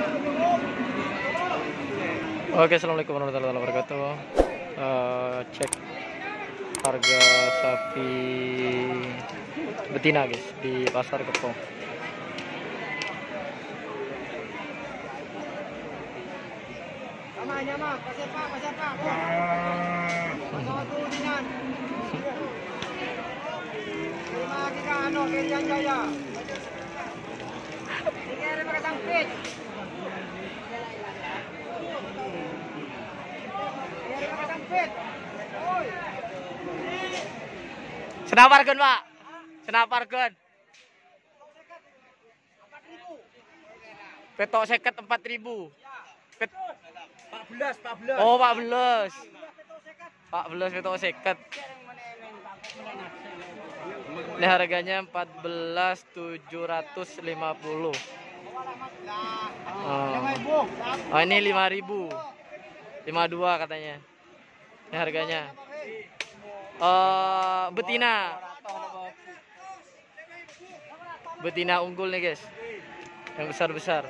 Oke, assalamualaikum warahmatullahi wabarakatuh. Cek harga sapi betina guys di pasar Kepong. Senaparkeun, Pak. Senaparkeun. Petok seket 4.000. 14. Oh, 14. 14 petok seket. Ini harganya 14.750. Oh, ini 5.000. 52 katanya. Ini harganya. Betina unggul nih guys, yang besar-besar.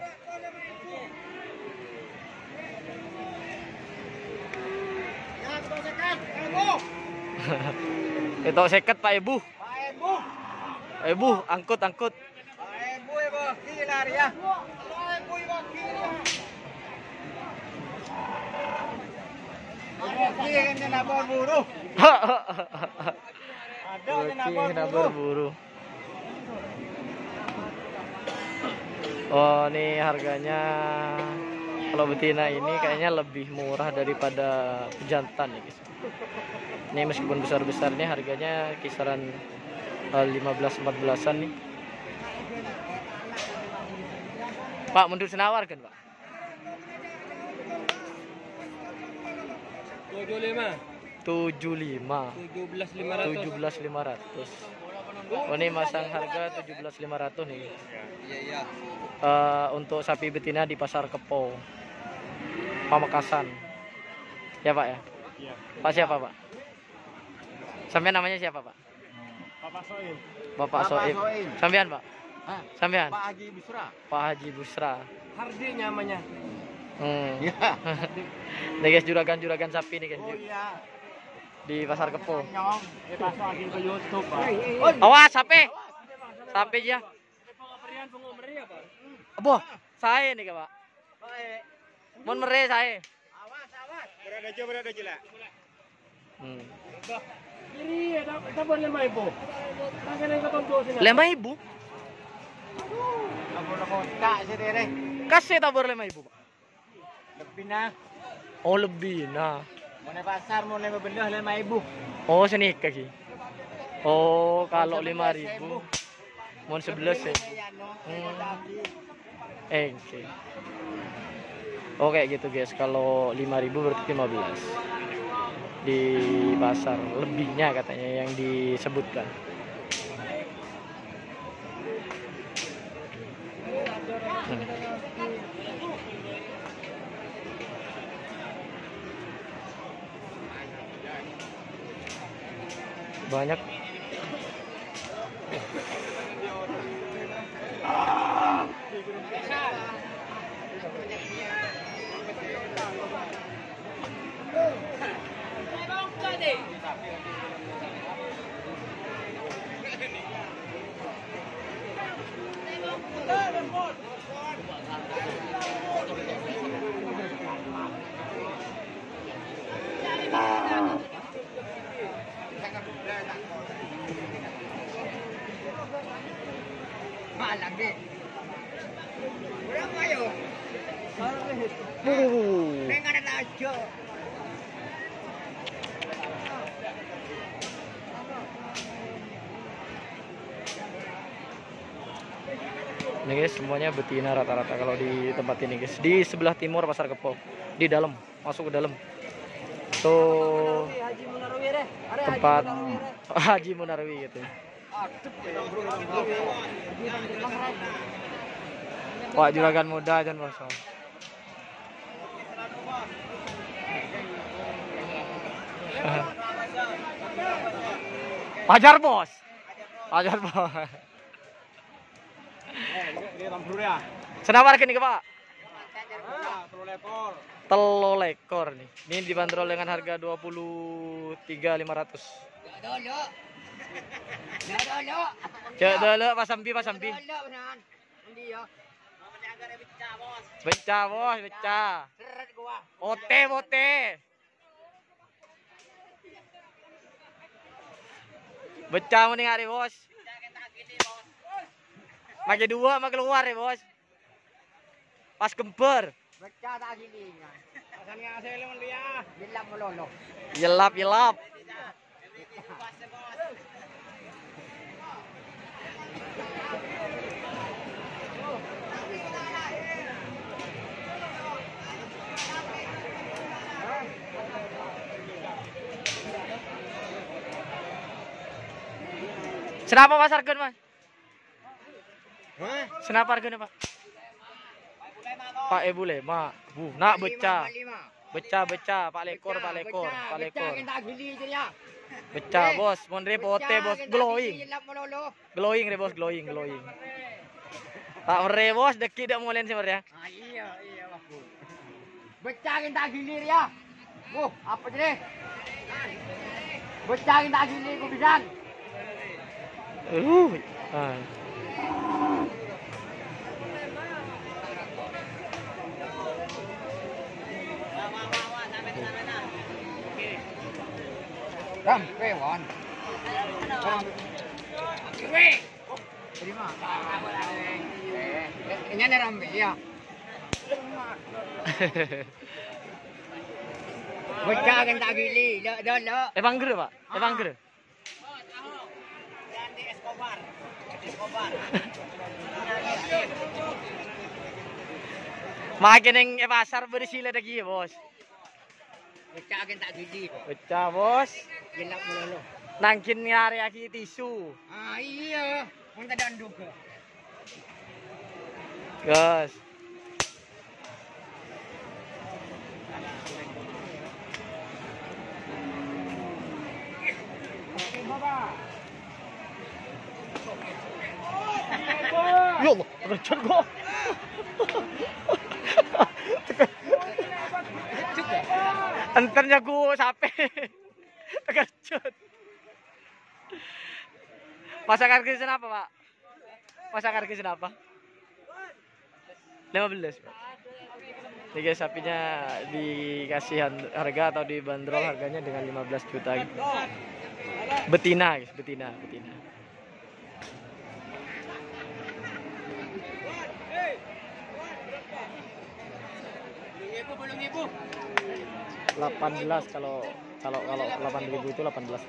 Itu seket Pak Ibu. Pak Ibu, angkut. Berburu. Oh, ini harganya kalau betina ini kayaknya lebih murah daripada pejantan ya guys. Ini meskipun besar-besar nih harganya kisaran 15-14an nih. Pak, mundur senawar kan Pak? 17.500. Oh, ini masang harga 17.500 nih. Iya. Untuk sapi betina di pasar Kepo, Pamekasan. Ya Pak ya? Iya. Pak siapa Pak? Sampean namanya siapa Pak? Bapak Soib. Sampean Pak? Sampean? Pak Haji Busra. Pak Haji Busra. Hardi namanya. Iya. Nih guys, juragan sapi nih guys. Oh iya. Di pasar Kepo. Pasang lagi ke YouTube, Pak. Awas sapi. Sapi ya. Boh, saya nih Pak. Mun mere saya. Awas. Berada aja lah. Ini ada boleh 5.000. Tangan yang ketonton sini. 5.000? Tabur kota sendiri. Kasih tabur 5.000 Pak. Lebih nah. Oh lebih nah. Mau pasar mau 5.000. Oh sini kaki. Oh kalau 5.000. Mau 11 ya. Oke. Oh kayak gitu guys. Kalau 5.000 berarti 15 di pasar, lebihnya katanya yang disebutkan. Banyak. Malang deh. Berapa yo? Dengan aja. Ini guys, semuanya betina rata-rata kalau di tempat ini guys. Di sebelah timur pasar Kepo, di dalam, masuk ke dalam. Tuh tempat Haji Munarwi gitu. Wah, juragan muda dan bos. Pajar bos. Senawar kini Pak. Telur lekor nih. Ini dibanderol dengan harga 23.500. Cek dulu Pak Sampi, Pak Sampi. Becah bos, becah. Bote, bote. Becah mending hari bos. Makin dua, makin keluar ya bos. Pas gemper. Baca tak gini. Asalnya asal dia. Jelap melolo. Yelap, yelap. Senapa Mas harga Mas? Senapa harganya Pak? Pak Ebu lema, bu, nak becah, becah, Pak lekor, Pak lekor, Pak lekor. Becah bos, mondre pote bos, glowing, glowing deh bos, glowing. Tak mere bos, deki dak molen sebenarnya. Iya, Pak. Becah kita gilir ya. Apa jadi? Becah kita gilir ku pisan. Ah. Ram, Wan. Terima. Ini ada Ram ya. Becah kan tak gili, lo. Emang gede Pak? Emang gede? Escobar. Makin yang pasar bersih lagi ya bos. Becah kan tak gili. Becah bos. Jelap melolo. Nangkin nyari aki tisu. Iya. Minta danduk. Gas. Ya Allah, terkejut kok. Entarnya gue sampai terkejut. Masak harga apa Pak? Masak harga apa? 15 Pak. Ini guys, sapinya dikasih harga atau dibanderol harganya dengan 15 juta gitu. Betina guys, betina. 18 kalau 8.000 itu 18.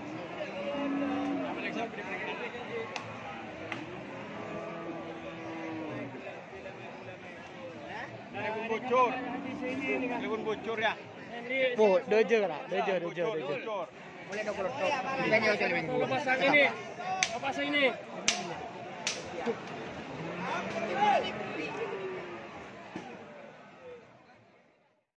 Telepon bocor ya. Bu, dojo lah, dojo. Boleh 20. Ini hotel minggu. Pasang ini.